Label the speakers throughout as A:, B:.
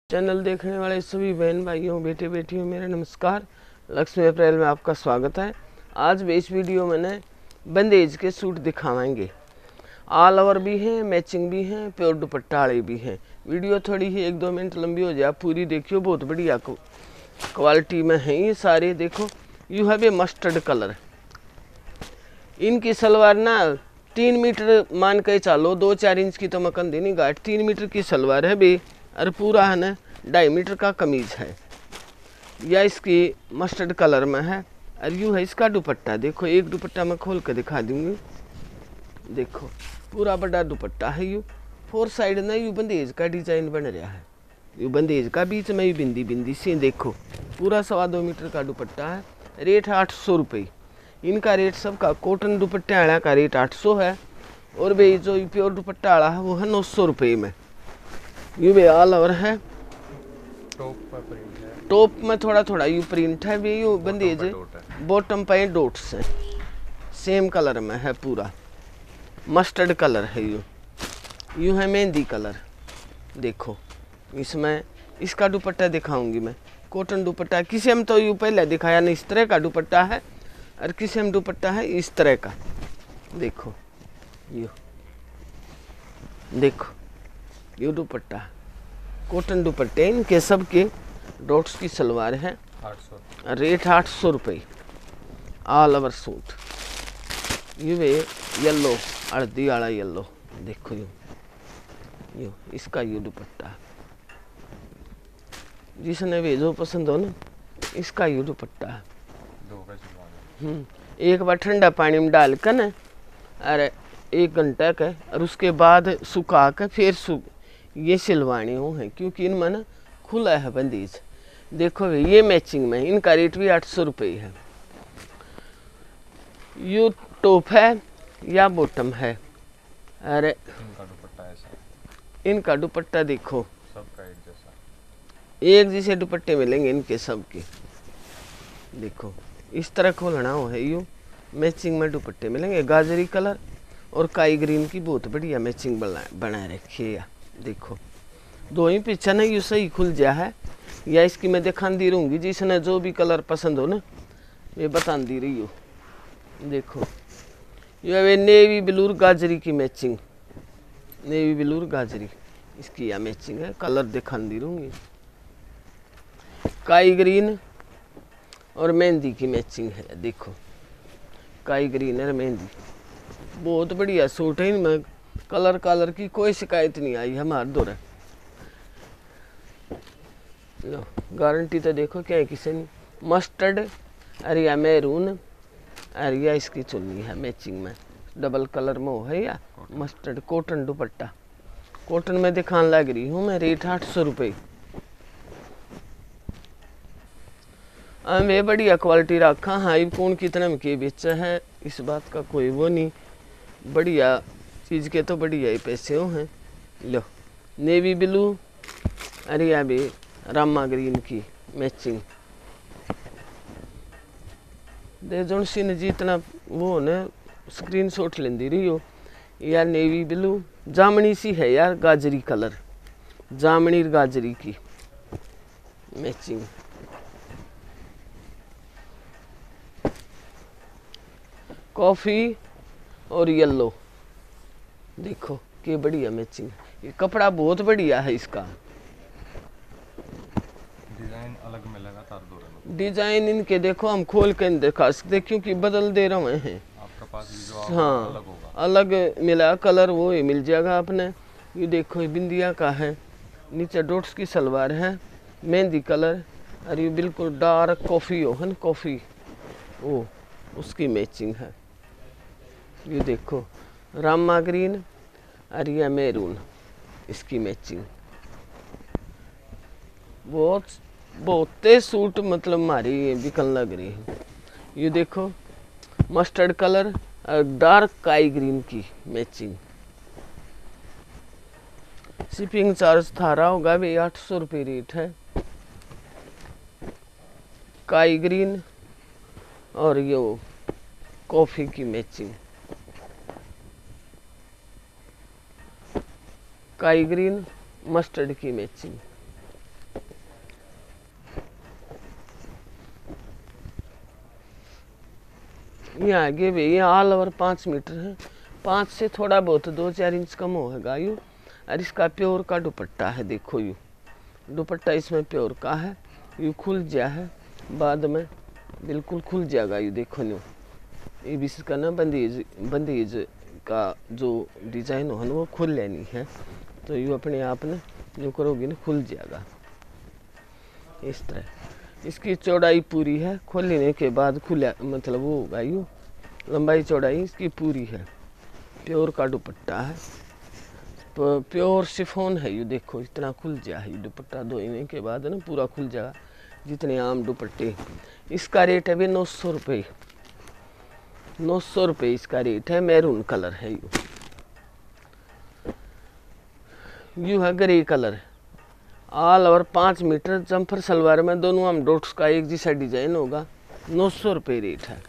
A: Channel देखने वाले सभी बहन भाइयों बेटे बेटियों मेरा नमस्कार। लक्ष्मी अप्रैल में आपका स्वागत है। आज भी इस वीडियो में बंदेज के सूट दिखाएंगे। ऑल ओवर भी हैं, मैचिंग भी हैं, प्योर दुपट्टा वाले भी हैं। वीडियो थोड़ी ही 1-2 मिनट लंबी हो जाए, पूरी देखियो। बहुत बढ़िया क्वालिटी में है ये सारे। देखो you have a mustard colour. इनकी सलवार ना 3 मीटर मान के चालो, 2-4 इंच की तो मैं कंधी नहीं गाठ, 3 मीटर की सलवार है भी, और पूरा है ना 2.5 मीटर का कमीज है। या इसकी मस्टर्ड कलर में है। और यूँ है इसका दुपट्टा। देखो एक दुपट्टा मैं खोल कर दिखा दूंगी। देखो पूरा बड़ा दुपट्टा है। यू 4 साइड ना यू बंदेज का डिजाइन बन रहा है। यू बंदेज का बीच में यू बिंदी बिंदी सी। देखो पूरा 2.25 मीटर का दुपट्टा है। रेट 800 रुपये। इनका रेट सबका कॉटन दुपट्टे वाला का रेट 800 है। और भाई जो प्योर दुपट्टा वाला है वो है 900 रुपये में। यू भी ऑल ओवर है। टॉप में थोड़ा थोड़ा यू प्रिंट है भी। यू बंदेज बॉटम पे डॉट्स है। सेम कलर में है पूरा। मस्टर्ड कलर है। यू है मेहंदी कलर। देखो इसमें इसका दुपट्टा दिखाऊंगी मैं। कॉटन दुपट्टा किसी तो यू पहले दिखाया नहीं, इस तरह का दुपट्टा है। और किसी में दुपट्टा है इस तरह का। देखो यू देखो ये दुपट्टा कॉटन दुपट्टे इनके सब के डॉट्स की सलवार है। 800 रेट 800 रुपये। All over suit. ये येलो हल्दी वाला येलो। देखो यू इसका ये दुपट्टा। जिसने भी जो पसंद हो ना इसका ये दुपट्टा है। एक बार ठंडा पानी में डाल कर ना, अरे 1 घंटा का, और उसके बाद सुखा कर फिर ये सिलवानी हो है, क्योंकि इनमें ना खुला है बंदेज। देखो भाई ये मैचिंग में, इनका रेट भी 800 रुपये है। यू टॉप है या बॉटम है। अरे इनका दुपट्टा देखो सबका एक जैसे दुपट्टे मिलेंगे इनके सबके। देखो इस तरह खोलना हो है। यू मैचिंग में दुपट्टे मिलेंगे। गाजरी कलर और काई ग्रीन की बहुत बढ़िया मैचिंग बना रखी है। देखो 2 ही पीछे ना यू सही खुल जा है। या इसकी मैं दिखा दी रहूँगी, जिसने जो भी कलर पसंद हो ना ये बता दी रही हो। देखो ये नेवी ब्लू गाजरी की मैचिंग। नेवी ब्लू गाजरी इसकी या मैचिंग है। कलर दिखा दी रहूँगी। काई ग्रीन और मेहंदी की मैचिंग है। देखो काई ग्रीन और मेहंदी बहुत बढ़िया सूट है। इनमें कलर की कोई शिकायत नहीं आई हमारे दौरे। लो गारंटी तो देखो क्या है किसी ने। मस्टर्ड अरिया मैरून अरिया इसकी चुन्नी है मैचिंग में। डबल कलर में हो है या मस्टर्ड कॉटन दुपट्टा। कॉटन में दिखाने लग रही हूँ मैं। रेट 800 रुपये। वे बढ़िया क्वालिटी रखा। हाँ कौन कितने में के बेचा है इस बात का कोई वो नहीं। बढ़िया चीज़ के तो बढ़िया ही पैसे हो हैं। लो नेवी ब्लू अरे या भी रामा ग्रीन की मैचिंग। दे जो सिन जितना वो ना स्क्रीनशॉट लेंदी रही हो। यार नेवी ब्लू जामनी सी है यार, गाजरी कलर, जामनी गाजरी की मैचिंग। कॉफ़ी और येलो। देखो के बढ़िया मैचिंग। ये कपड़ा बहुत बढ़िया है इसका।
B: डिजाइन अलग मिलेगा तार दो।
A: डिजाइन इनके देखो हम खोल के दिखा सकते क्योंकि बदल दे रहे हैं।
B: आपका पास जो
A: हाँ
B: अलग होगा,
A: अलग मिला कलर वो ही मिल जाएगा अपने। ये देखो ये बिंदिया का है। नीचे डॉट्स की सलवार है मेहंदी कलर। और ये बिल्कुल डार्क कॉफ़ी हो है ना, कॉफ़ी वो उसकी मैचिंग है। ये देखो रामा ग्रीन और ये मैरून इसकी मैचिंग। बहुत सूट मतलब हमारी बिकन लग रही है। ये देखो मस्टर्ड कलर और डार्क काई ग्रीन की मैचिंग। शिपिंग चार्ज थारा होगा भी 800 रुपये रेट है। काई ग्रीन और ये कॉफ़ी की मैचिंग। काई ग्रीन मस्टर्ड की मैचिंग। ये आगे भी ये ऑल ओवर 5 मीटर है, 5 से थोड़ा बहुत 2-4 इंच कम होगा यू। और इसका प्योर का दुपट्टा है, देखो यू दुपट्टा इसमें प्योर का है, यू खुल जा है बाद में, बिल्कुल खुल जाएगा यू, देखो न्यू। ये भी इसका ना बंदेज का जो डिजाइन हो ना वो खुल लेनी है, तो यू अपने आप ना यूँ करोगे ना खुल जाएगा इस तरह। इसकी चौड़ाई पूरी है, खोलने के बाद खुला मतलब वो होगा यू, लंबाई चौड़ाई इसकी पूरी है। प्योर का दुपट्टा है, तो प्योर शिफॉन है यू, देखो इतना खुल जाए है दुपट्टा, धोने के बाद ना पूरा खुल जाएगा जितने आम दुपट्टे। इसका रेट है भी 900 रुपये, 900 रुपये इसका रेट है। मैरून कलर है यू है grey colour, all over 5 metre jumper salwar में दोनों आम डॉट्स का एक जैसा डिजाइन होगा, 900 रुपये रेट है।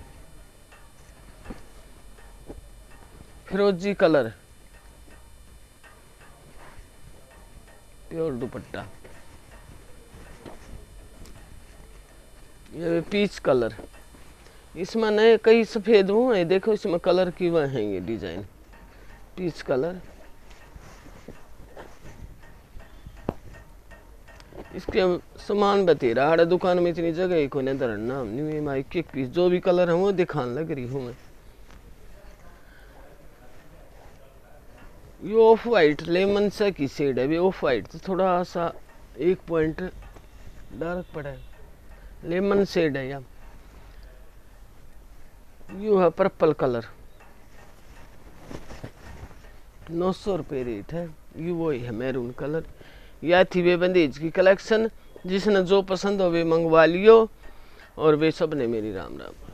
A: फिरोजी कलर प्योर दुपट्टा, ये पीच कलर, इसमें नए कई सफेद वो हैं, देखो इसमें कलर की वह हैं ये डिजाइन, पीच कलर। इसके सामान बतेरा हर दुकान में इतनी जगह को नहीं धरना, एक पीस जो भी कलर है वो दिखाने लग रही हूँ मैं। ये ऑफ वाइट लेमन सा की शेड है, ऑफ वाइट तो थोड़ा सा 1 पॉइंट डार्क पड़ा है, लेमन शेड है या यू है पर्पल कलर, 900 रुपये रेट है। यू वही है मैरून कलर। या थी वे बंदेज की कलेक्शन, जिसने जो पसंद हो वे मंगवा लियो, और वे सब ने मेरी राम राम।